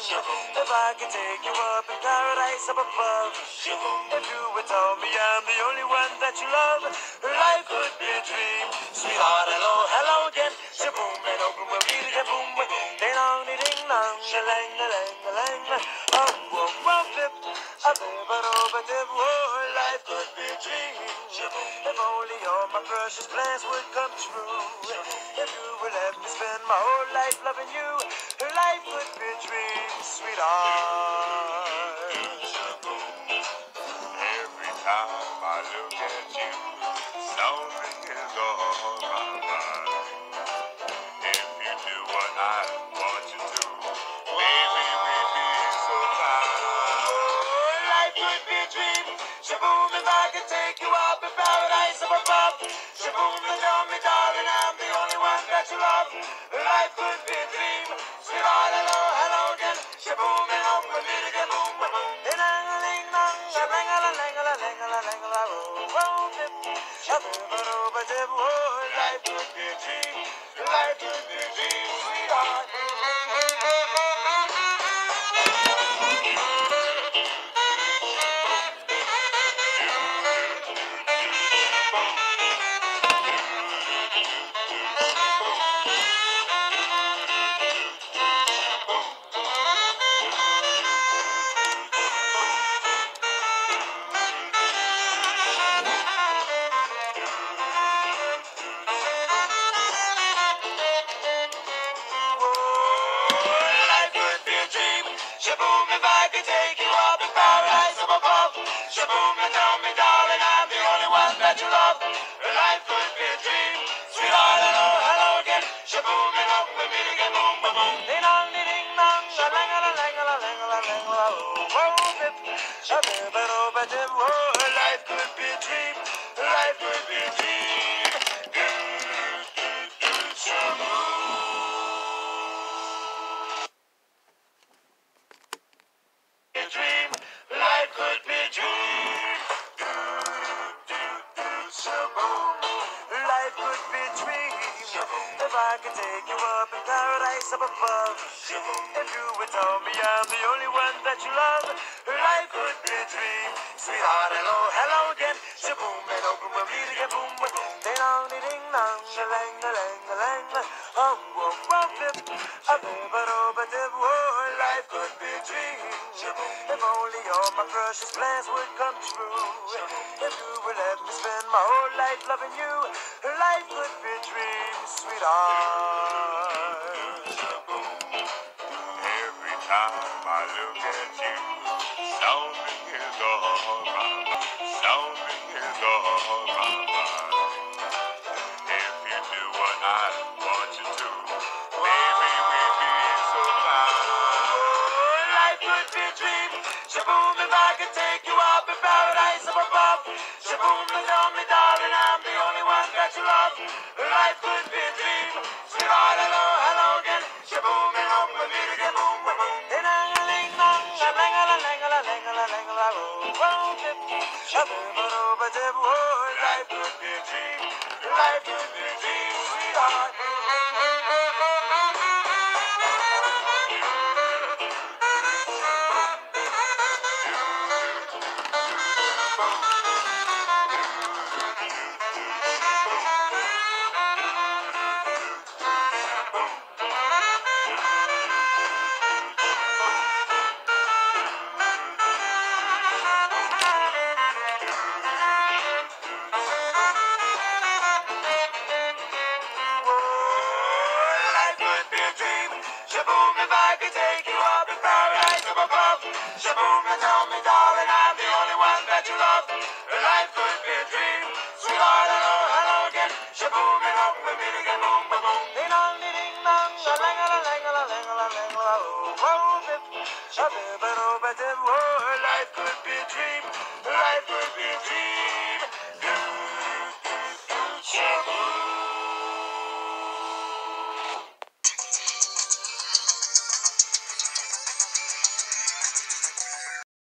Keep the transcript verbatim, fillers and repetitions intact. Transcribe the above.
If I could take you up in paradise up above. If you would tell me I'm the only one that you love, life could be a dream. Sweetheart, hello, hello again. Shaboom, and open with me to boom. Ding dong, ding dong, a lang, a lang, a lang. Oh, whoa, whoa, dip. A bit, but over dip. Oh, life could be a dream. If only all my precious plans would come true. If you would let me spend my whole life loving you, life could be a dream, sweetheart. Every time I look at you, something is on my mind. If you do what I want you to, baby, we'd be so fine. Oh, life could be a dream. Shaboom, if I could take you up in paradise up above. Shaboom, and tell me, darling, I'm the only one that you love. Life could be a dream. Sweetheart, hello, hello again. Shaboom, and home with me to get boom. Ding dong, a ling dong, a lang a la lang a la lang a la lang a la oh, oh, dip. A bit, but over dip. Oh, life could be a dream. Life could be a dream, sweetheart. Shaboom, if I could take you up in paradise up above. Shaboom, and tell me, darling, I'm the only one that you love. Life could be a dream. Sweetheart, hello, hello again. Shaboom, and up with me to get boom, boom, boom. Ding dong, ding ding dong, a lang a la lang a la lang a la lang a la oh, oh, dip. A bit, but oh, but dip. Oh, life could be a dream. Life could be a dream. Do, do, do, shaboom. A dream, life could be a dream. Do, do, do, shaboom. Life could be a dream. If I could take you up in paradise up above. If you would tell me I'm the only one that you love, life could be a dream. Sweetheart, hello, hello again. Shaboom, and open with me to get boom. Ding dong, ding ding dong, a lang, a lang, a lang. Oh, whoa, whoa, dip. A bit, but oh, but dip. Oh, life could be a dream. If only all my precious plans would come true. If you would let me spend my whole life loving you, life could be a dream, sweetheart. Every time I look at you, something is on my mind. Something is on my mind. If you do what I want you to, baby, we'd be so fine. Oh, life could be a dream. Shaboom, if I could take you up in paradise up above. Shaboom, and tell me, darling, I'm the only one that you love. Life could be a dream. Sweetheart, hello, hello again. Shaboom, and home with me to get boom, boom, boom. Ding dong, a ling dong, a lang a la lang a la lang a la lang a la oh, oh, dip. A bit, but oh, but dip. Oh, life could be a dream. Life could be a dream, sweetheart. Life could be a dream. Shaboom, if I could take you up in paradise up above. Shaboom, and tell me, darling, I'm the only one that you love. Life could be a dream. Sweetheart, hello, hello again. Shaboom, and home with me to get boom, boom, boom. Ding dong, ding ding dong, a lang a la lang a la lang a la lang a la oh, oh, dip. A bit, but oh, but dip. Oh, life could be a dream. Life could be a dream. Do, do, do, shaboom.